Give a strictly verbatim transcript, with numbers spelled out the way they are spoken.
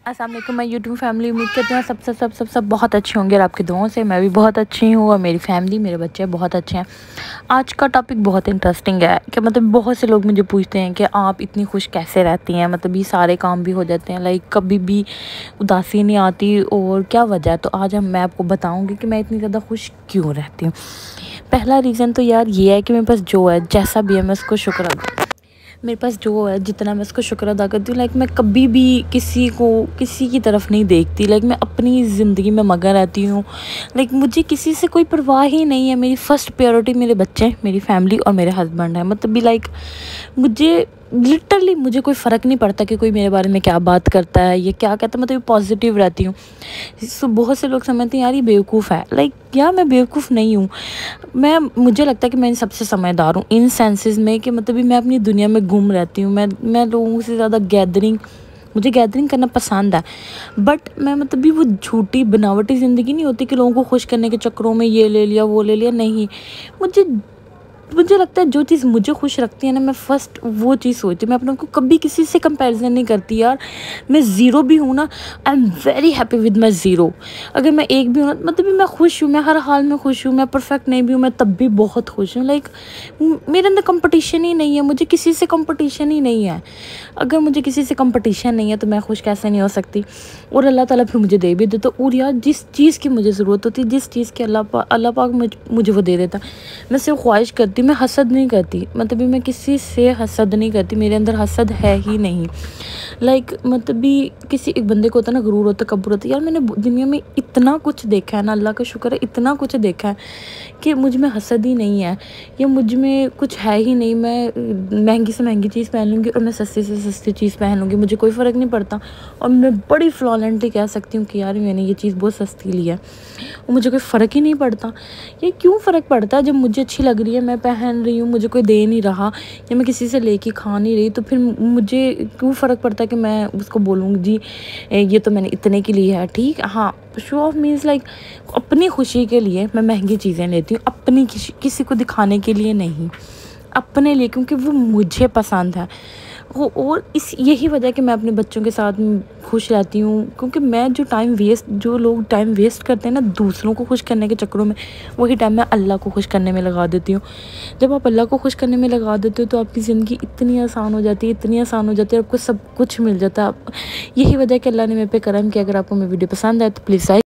अस्सलाम वालेकुम my YouTube family. उम्मीद करती हूँ सब सब सब सब सब बहुत अच्छे होंगे और आपकी दुआओं से मैं भी बहुत अच्छी हूँ और मेरी फैमिली मेरे बच्चे बहुत अच्छे हैं। आज का टॉपिक बहुत इंटरेस्टिंग है कि मतलब बहुत से लोग मुझे पूछते हैं कि आप इतनी खुश कैसे रहती हैं, मतलब ये सारे काम भी हो जाते हैं, लाइक कभी भी उदासी नहीं आती और क्या वजह है। तो आज हम मैं आपको बताऊँगी कि मैं इतनी ज़्यादा खुश क्यों रहती हूँ। पहला रीज़न तो यार ये है कि मेरे पास जो है जैसा भी है मैं उसको शुक्र अदा मेरे पास जो है जितना मैं उसको शुक्र अदा करती हूँ। लाइक मैं कभी भी किसी को किसी की तरफ नहीं देखती, लाइक मैं अपनी ज़िंदगी में मगन रहती हूँ। लाइक मुझे किसी से कोई परवाह ही नहीं है। मेरी फ़र्स्ट प्रायोरिटी मेरे बच्चे, मेरी फैमिली और मेरे हस्बैंड है। मतलब भी लाइक मुझे लिटरली मुझे कोई फ़र्क नहीं पड़ता कि कोई मेरे बारे में क्या बात करता है या क्या कहता है, मतलब पॉजिटिव रहती हूँ। सो बहुत से लोग समझते हैं यार ये बेवकूफ़ है, लाइक यार मैं बेवकूफ़ नहीं हूँ। मैं मुझे लगता है कि मैं इन सबसे समझदार हूँ इन सेंसेस में कि मतलब भी मैं अपनी दुनिया में गुम रहती हूँ। मैं मैं लोगों से ज़्यादा गैदरिंग मुझे गैदरिंग करना पसंद है, बट मैं मतलब भी वो झूठी बनावटी ज़िंदगी नहीं होती कि लोगों को खुश करने के चक्करों में ये ले लिया वो ले लिया। नहीं, मुझे मुझे लगता है जो चीज़ मुझे खुश रखती है ना, मैं फ़र्स्ट वो चीज़ सोचती हूँ। मैं अपने को कभी किसी से कंपैरिजन नहीं करती यार। मैं ज़ीरो भी हूँ ना, I am very happy with my zero. अगर मैं एक भी हूँ ना, मतलब भी मैं खुश हूँ, मैं हर हाल में खुश हूँ। मैं परफेक्ट नहीं भी हूँ, मैं तब भी बहुत खुश हूँ। लाइक मेरे अंदर कंपटीशन ही नहीं है, मुझे किसी से कंपटीशन ही नहीं है। अगर मुझे किसी से कंपटीशन नहीं है तो मैं खुश कैसे नहीं हो सकती। और अल्लाह ताला फिर मुझे दे भी देता। और यार जिस चीज़ की मुझे ज़रूरत होती है, जिस चीज़ की अल्लाह पाक अल्लाह पाक मुझे वो दे देता, मैं सिर्फ ख्वाहिश करती, मैं हसद नहीं करती। मतलब भी मैं किसी से हसद नहीं करती, मेरे अंदर हसद है ही नहीं। लाइक like, मतलब भी किसी एक बंदे को होता है ना, गुरूर होता है, कब्र होता है। यार मैंने दुनिया में इतना कुछ देखा है ना, अल्लाह का शुक्र है, इतना कुछ देखा है कि मुझ में हसद ही नहीं है या मुझ में कुछ है ही नहीं। मैं महंगी से महंगी चीज़ पहन लूँगी और मैं सस्ती से सस्ती चीज़ पहन लूँगी, मुझे कोई फ़र्क नहीं पड़ता। और मैं बड़ी फ्लॉलेंटली कह सकती हूँ कि यार मैंने ये चीज़ बहुत सस्ती ली है और मुझे कोई फ़र्क ही नहीं पड़ता। ये क्यों फ़र्क पड़ता है? जब मुझे अच्छी लग रही है, मैं पहन रही हूँ, मुझे कोई दे नहीं रहा या मैं किसी से लेके खा नहीं रही, तो फिर मुझे क्यों फ़र्क पड़ता है कि मैं उसको बोलूँगी जी ये तो मैंने इतने की ली है। ठीक है, हाँ, शो ऑफ मीन्स लाइक अपनी खुशी के लिए मैं महंगी चीज़ें लेती हूँ, अपनी किसी किसी को दिखाने के लिए नहीं, अपने लिए, क्योंकि वो मुझे पसंद है। वो और इस यही वजह है कि मैं अपने बच्चों के साथ खुश रहती हूँ, क्योंकि मैं जो टाइम वेस्ट जो लोग टाइम वेस्ट करते हैं ना दूसरों को खुश करने के चक्करों में, वही टाइम मैं अल्लाह को खुश करने में लगा देती हूँ। जब आप अल्लाह को खुश करने में लगा देते हो तो आपकी ज़िंदगी इतनी आसान हो जाती है, इतनी आसान हो जाती है, आपको सब कुछ मिल जाता है। यही वजह है कि अल्लाह ने मेरे पे करम किया। अगर आपको मेरी वीडियो पसंद आए तो प्लीज़